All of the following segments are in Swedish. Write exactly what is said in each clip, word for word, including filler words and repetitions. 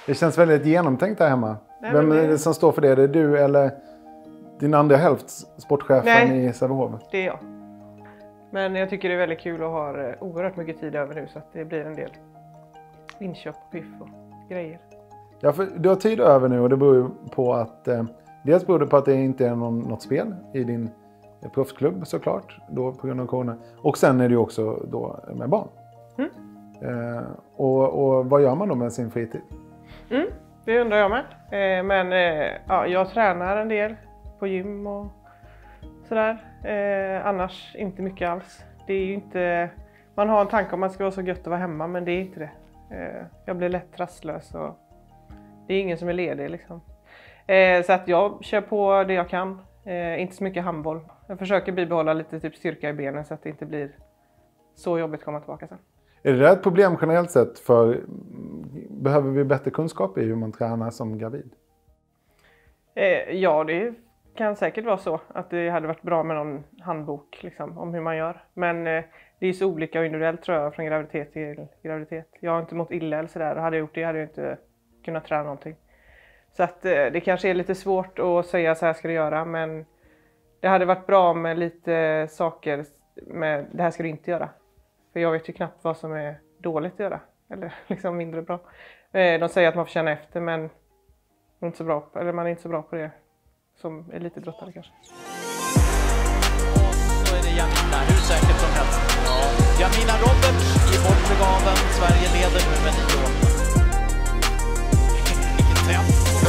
Det känns väldigt genomtänkt här hemma. Nej, Vem det... är det som står för det? Är det du eller din andra hälft, sportchefen Nej, i Sävehof? Det är jag. Men jag tycker det är väldigt kul och har oerhört mycket tid över nu så att det blir en del inköp, piff och grejer. Ja, för du har tid över nu och det beror ju på att eh, dels beror det på att det inte är någon, något spel i din proffsklubb såklart då på grund av corona. Och sen är det ju också då med barn. Mm. Eh, och, och vad gör man då med sin fritid? Mm, det undrar jag med. Eh, men eh, ja, jag tränar en del på gym och sådär. Eh, annars inte mycket alls. Det är ju inte... Man har en tanke om att man ska vara så gött att vara hemma, men det är inte det. Eh, jag blir lätt rastlös och det är ingen som är ledig liksom. Eh, så att jag kör på det jag kan. Eh, inte så mycket handboll. Jag försöker bibehålla lite typ styrka i benen så att det inte blir så jobbigt att komma tillbaka sen. Är det ett problem generellt sett för behöver vi bättre kunskap i hur man tränar som gravid? Eh, ja, det kan säkert vara så att det hade varit bra med någon handbok liksom, om hur man gör. Men eh, det är så olika och individuellt tror jag från graviditet till graviditet. Jag har inte mått illa eller sådär. Hade jag gjort det hade jag inte kunnat träna någonting. Så att eh, det kanske är lite svårt att säga så här ska du göra, men det hade varit bra med lite saker med det här ska du inte göra. För jag vet ju knappt vad som är dåligt att göra, eller liksom mindre bra. Eh, de säger att man får känna efter, men man är inte så bra på, eller man är inte så bra på det som elitidrottare kanske. Och så är det Jamina, hur säkert som helst. Ja. Jamina Roberts i bortre gaven, Sverige leder nu med nio år. Vilket tempo.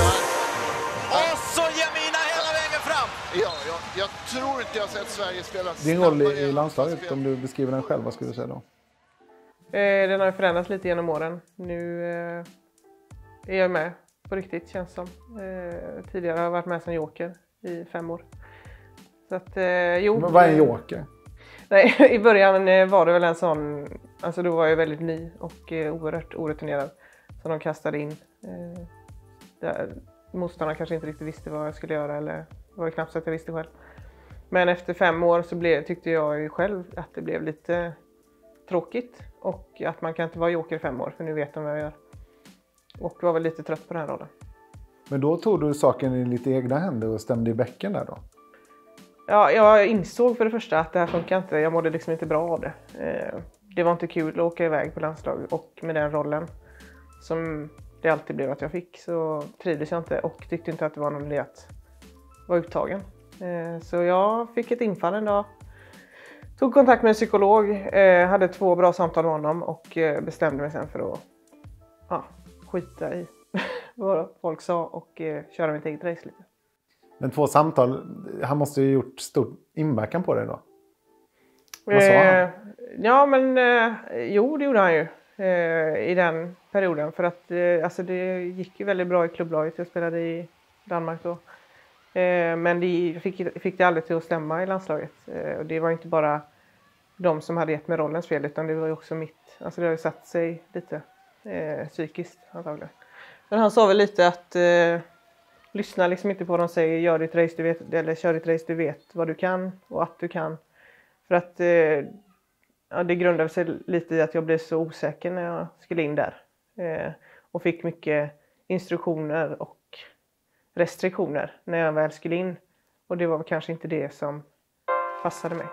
Och så Jamina hela vägen fram. Ja, jag, jag tror inte jag har sett Sverige spela. Din roll i, i landslaget, om du beskriver den själv, vad skulle du säga då? Eh, den har förändrats lite genom åren. Nu eh, är jag med på riktigt, känns som. Eh, tidigare har jag varit med som joker i fem år. Så att, eh, jo, Men vad är en joker? Nej, i början eh, var det väl en sån, alltså då var jag väldigt ny och eh, oerhört orutinerad. Så de kastade in. Eh, där motståndarna kanske inte riktigt visste vad jag skulle göra, eller det var knappt så att jag visste själv. Men efter fem år så blev, tyckte jag ju själv att det blev lite tråkigt. Och att man kan inte vara joker i fem år, för nu vet de vad jag gör. Och var väl lite trött på den här rollen. Men då tog du saken i lite egna händer och stämde i bäcken där då? Ja, jag insåg för det första att det här funkar inte. Jag mådde liksom inte bra av det. Eh, det var inte kul att åka iväg på landslag. Och med den rollen som det alltid blev att jag fick så trivdes jag inte. Och tyckte inte att det var någon idé att vara uttagen. Eh, så jag fick ett infall en dag. Tog kontakt med en psykolog. Eh, hade två bra samtal med honom. Och eh, bestämde mig sen för att ja, skita i vad folk sa. Och eh, köra mitt eget race lite. Men två samtal, han måste ju gjort stor inverkan på dig då? Vad sa han? Eh, ja men, eh, jo det gjorde han ju eh, i den perioden. För att eh, alltså det gick ju väldigt bra i klubblaget. Jag spelade i Danmark då. Eh, men det fick, fick det aldrig till att stämma i landslaget. Eh, och det var inte bara de som hade gett mig rollens fel, utan det var ju också mitt. Alltså det har ju satt sig lite eh, psykiskt antagligen. Men han sa väl lite att... Eh, Lyssna liksom inte på vad de säger, gör ditt race du vet, eller kör ditt race du vet vad du kan och att du kan. För att eh, ja, det grundade sig lite i att jag blev så osäker när jag skulle in där. Eh, och fick mycket instruktioner och restriktioner när jag väl skulle in. Och det var kanske inte det som passade mig.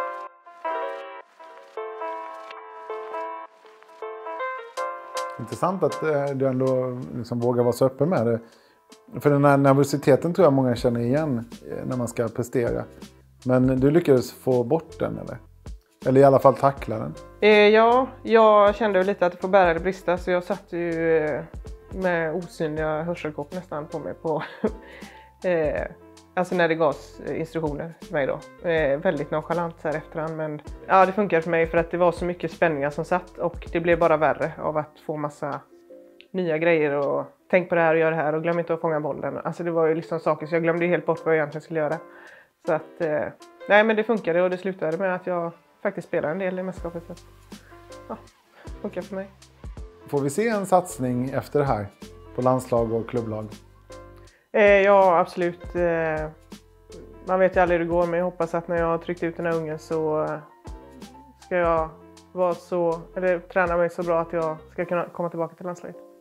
Intressant att eh, du ändå liksom vågar vara så öppen med det. För den här nervositeten tror jag många känner igen när man ska prestera. Men du lyckades få bort den eller? Eller i alla fall tackla den? Eh, ja, jag kände lite att det får bära eller brista. Så jag satt ju eh, med osynliga hörselkåpor nästan på mig. På, eh, alltså när det gavs instruktioner till mig då. Eh, väldigt nonchalant så här efterhand. Men ja, det funkar för mig för att det var så mycket spänningar som satt. Och det blev bara värre av att få massa nya grejer och... Tänk på det här och gör det här och glöm inte att fånga bollen. Alltså det var ju liksom saker så jag glömde helt bort vad jag egentligen skulle göra. Så att, eh, nej men det funkade och det slutade med att jag faktiskt spelade en del i mästerskapet. Så ja, det funkar för mig. Får vi se en satsning efter det här på landslag och klubblag? Eh, ja, absolut. Eh, man vet ju aldrig hur det går, men jag hoppas att när jag har tryckt ut den här ungen så eh, ska jag vara så, eller träna mig så bra att jag ska kunna komma tillbaka till landslaget.